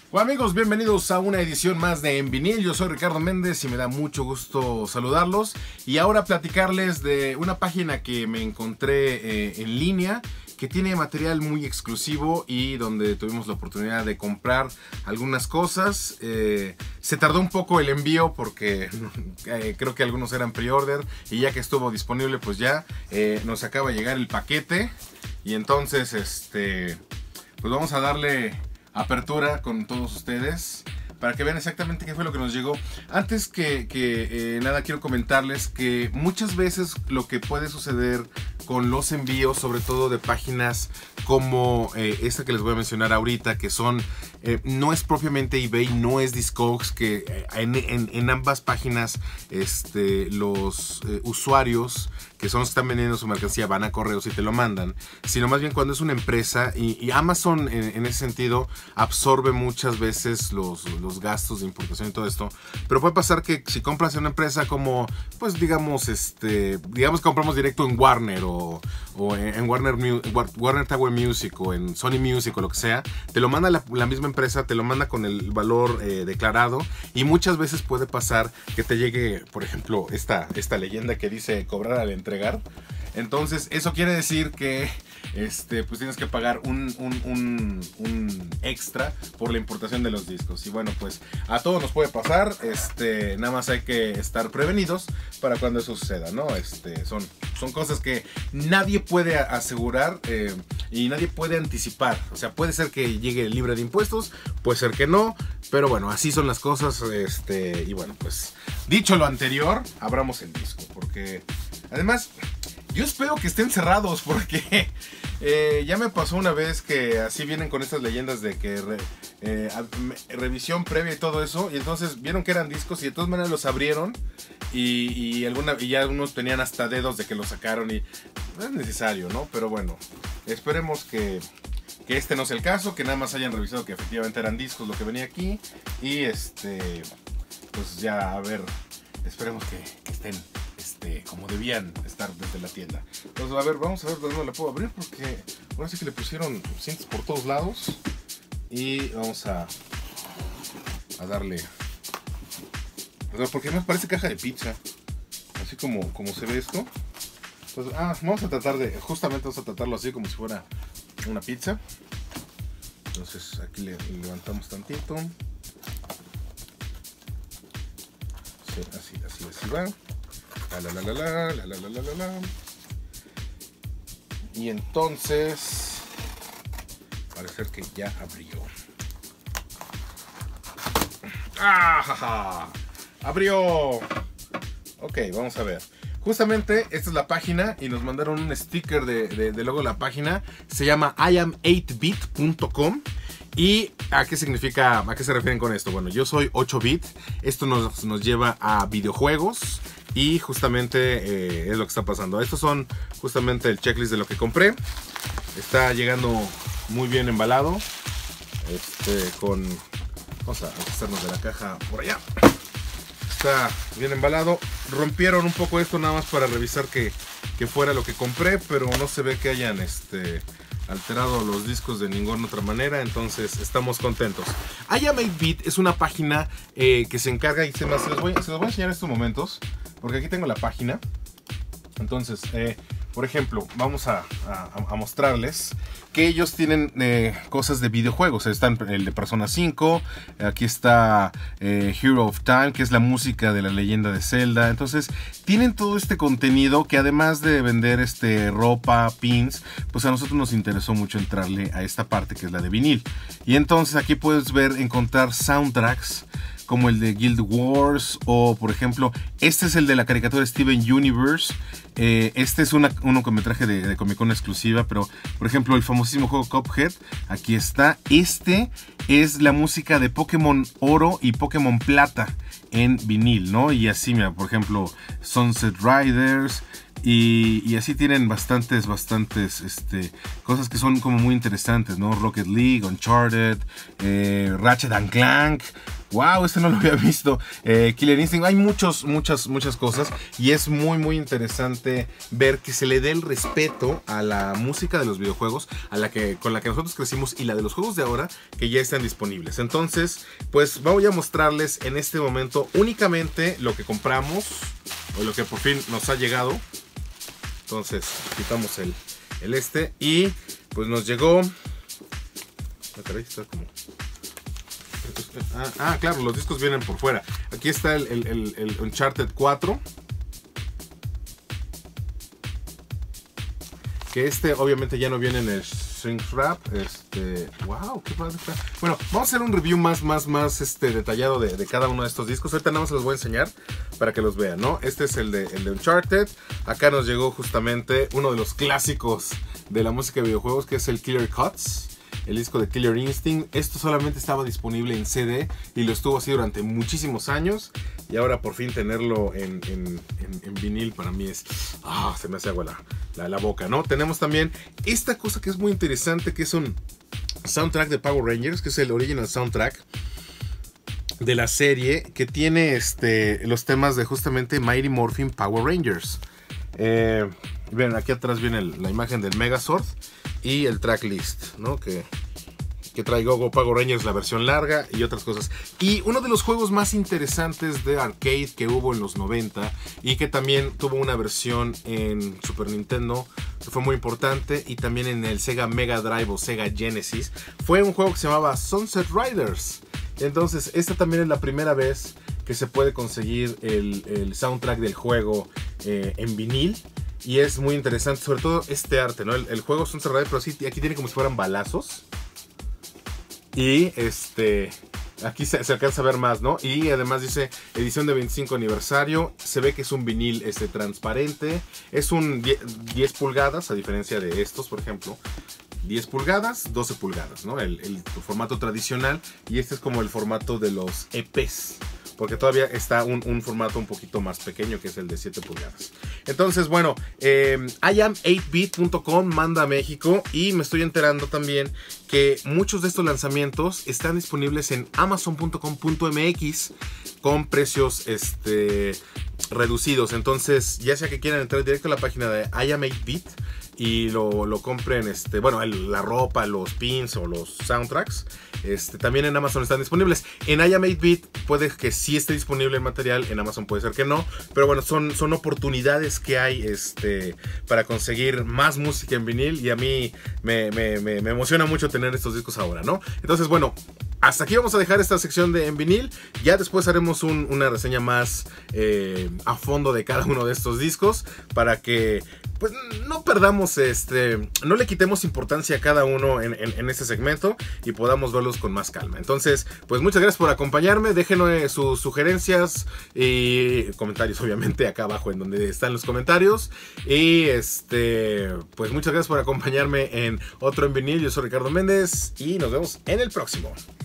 Hola amigos, bienvenidos a una edición más de En Vinil. Yo soy Ricardo Méndez y me da mucho gusto saludarlos. Y ahora platicarles de una página que me encontré en línea, que tiene material muy exclusivo y donde tuvimos la oportunidad de comprar algunas cosas. Se tardó un poco el envío porque creo que algunos eran pre-order y ya que estuvo disponible pues ya nos acaba de llegar el paquete. Y entonces pues vamos a darle apertura con todos ustedes para que vean exactamente qué fue lo que nos llegó. Antes que nada, quiero comentarles que muchas veces lo que puede suceder con los envíos, sobre todo de páginas como esta que les voy a mencionar ahorita, que son, no es propiamente eBay, no es Discogs, que en ambas páginas los usuarios que son los que están vendiendo su mercancía van a correos y te lo mandan, sino más bien cuando es una empresa, y Amazon en ese sentido absorbe muchas veces los gastos de importación y todo esto, pero puede pasar que si compras en una empresa como, pues digamos que compramos directo en Warner o en Warner Tower Music o en Sony Music o lo que sea, te lo manda la misma empresa, te lo manda con el valor declarado, y muchas veces puede pasar que te llegue, por ejemplo, esta leyenda que dice cobrar al entregar. Entonces eso quiere decir que pues tienes que pagar un extra por la importación de los discos. Y bueno, pues a todos nos puede pasar, nada más hay que estar prevenidos para cuando eso suceda, ¿no? Son cosas que nadie puede asegurar y nadie puede anticipar. O sea, puede ser que llegue libre de impuestos, puede ser que no, pero bueno, así son las cosas. Y bueno, pues dicho lo anterior, abramos el disco, porque además yo espero que estén cerrados, porque ya me pasó una vez que así vienen con estas leyendas de que revisión previa y todo eso, y entonces vieron que eran discos y de todas maneras los abrieron y ya algunos tenían hasta dedos de que los sacaron, y no es necesario, ¿no? Pero bueno, esperemos que este no sea el caso, que nada más hayan revisado que efectivamente eran discos lo que venía aquí, y pues ya, a ver, esperemos que estén como debían estar desde la tienda. Entonces, a ver, vamos a ver dónde la puedo abrir, porque ahora sí que le pusieron cintas por todos lados. Y vamos a darle, porque me parece caja de pizza, así como se ve esto. Entonces, vamos a tratarlo así como si fuera una pizza. Entonces aquí le levantamos tantito. Sí, así va. Y entonces parece que ya abrió. ¡Abrió! Ok, vamos a ver. Justamente esta es la página y nos mandaron un sticker de logo de la página. Se llama iam8bit.com. ¿Y a qué significa, a qué se refieren con esto? Bueno, yo soy 8-bit. Esto nos lleva a videojuegos. Y justamente es lo que está pasando. Estos son justamente el checklist de lo que compré. Está llegando muy bien embalado. Vamos a hacernos de la caja por allá. Está bien embalado. Rompieron un poco esto nada más para revisar que fuera lo que compré, pero no se ve que hayan alterado los discos de ninguna otra manera, entonces estamos contentos. iam8bit es una página que se encarga, y se los voy a enseñar en estos momentos, porque aquí tengo la página. Entonces, por ejemplo, vamos a mostrarles que ellos tienen cosas de videojuegos. Están el de Persona 5, aquí está Hero of Time, que es la música de la leyenda de Zelda. Entonces, tienen todo este contenido que, además de vender ropa, pins, pues a nosotros nos interesó mucho entrarle a esta parte que es la de vinil. Y entonces aquí puedes encontrar soundtracks como el de Guild Wars, o por ejemplo, este es el de la caricatura Steven Universe. Este es un cortometraje de Comic Con exclusiva, pero por ejemplo el famosísimo juego Cuphead, aquí está. Este es la música de Pokémon Oro y Pokémon Plata en vinil, ¿no? Y así, mira, por ejemplo, Sunset Riders. Y así tienen bastantes cosas que son como muy interesantes, ¿no? Rocket League, Uncharted, Ratchet and Clank. Wow, este no lo había visto. Killer Instinct. Hay muchas cosas. Y es muy interesante ver que se le dé el respeto a la música de los videojuegos, con la que nosotros crecimos, y la de los juegos de ahora que ya están disponibles. Entonces, pues voy a mostrarles en este momento únicamente lo que compramos, o lo que por fin nos ha llegado. Entonces, quitamos el y pues nos llegó. Caray, está como... claro, los discos vienen por fuera. Aquí está el Uncharted 4. Que obviamente ya no viene en el shrink wrap. Wow, qué padre está. Bueno, vamos a hacer un review más detallado de cada uno de estos discos. Ahorita nada más se los voy a enseñar para que los vean, ¿no? Este es el de Uncharted. Acá nos llegó justamente uno de los clásicos de la música de videojuegos, que es el Killer Cuts. El disco de Killer Instinct. Esto solamente estaba disponible en CD y lo estuvo así durante muchísimos años. Y ahora por fin tenerlo en vinil para mí es... se me hace agua la boca, ¿no? Tenemos también esta cosa que es muy interesante, que es un soundtrack de Power Rangers, que es el original soundtrack de la serie, que tiene los temas de justamente Mighty Morphin Power Rangers. Ven, aquí atrás viene la imagen del Megazord y el tracklist, ¿no? Que trae Go Power Rangers, la versión larga y otras cosas. Y uno de los juegos más interesantes de arcade que hubo en los 90 y que también tuvo una versión en Super Nintendo, que fue muy importante, y también en el Sega Mega Drive o Sega Genesis, fue un juego que se llamaba Sunset Riders. Entonces, esta también es la primera vez que se puede conseguir el soundtrack del juego en vinil. Y es muy interesante, sobre todo este arte, ¿no? El juego es un cerrado, pero sí, aquí tiene como si fueran balazos. Y aquí se alcanza a ver más, ¿no? Y además dice edición de 25 aniversario. Se ve que es un vinil transparente. Es un 10 pulgadas, a diferencia de estos, por ejemplo. 10 pulgadas, 12 pulgadas, ¿no? El formato tradicional. Y este es como el formato de los EPs, porque todavía está un formato un poquito más pequeño, que es el de 7 pulgadas. Entonces, bueno, iam8bit.com manda a México, y me estoy enterando también que muchos de estos lanzamientos están disponibles en amazon.com.mx con precios reducidos. Entonces, ya sea que quieran entrar directo a la página de iam8bit y lo compren, bueno, la ropa, los pins o los soundtracks, también en Amazon están disponibles. En iam8bit puede que sí esté disponible el material, en Amazon puede ser que no, pero bueno, son oportunidades que hay para conseguir más música en vinil, y a mí me emociona mucho tener estos discos ahora, ¿no? Entonces, bueno, hasta aquí vamos a dejar esta sección de en vinil. Ya después haremos una reseña más a fondo de cada uno de estos discos, para que pues no perdamos, no le quitemos importancia a cada uno en este segmento y podamos verlos con más calma. Entonces, pues muchas gracias por acompañarme. Déjenme sus sugerencias y comentarios, obviamente, acá abajo en donde están los comentarios. Y pues muchas gracias por acompañarme en otro En Vinil. Yo soy Ricardo Méndez y nos vemos en el próximo.